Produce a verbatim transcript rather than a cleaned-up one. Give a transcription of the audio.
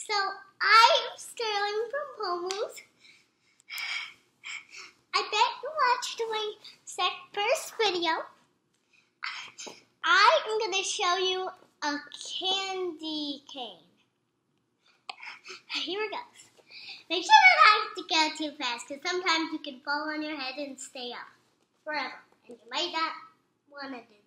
So, I'm Sterling from Homewood. I bet you watched my sec- first video. I am going to show you a candy cane. Here it goes. Make sure not to go too fast, because sometimes you can fall on your head and stay up forever. And you might not want to do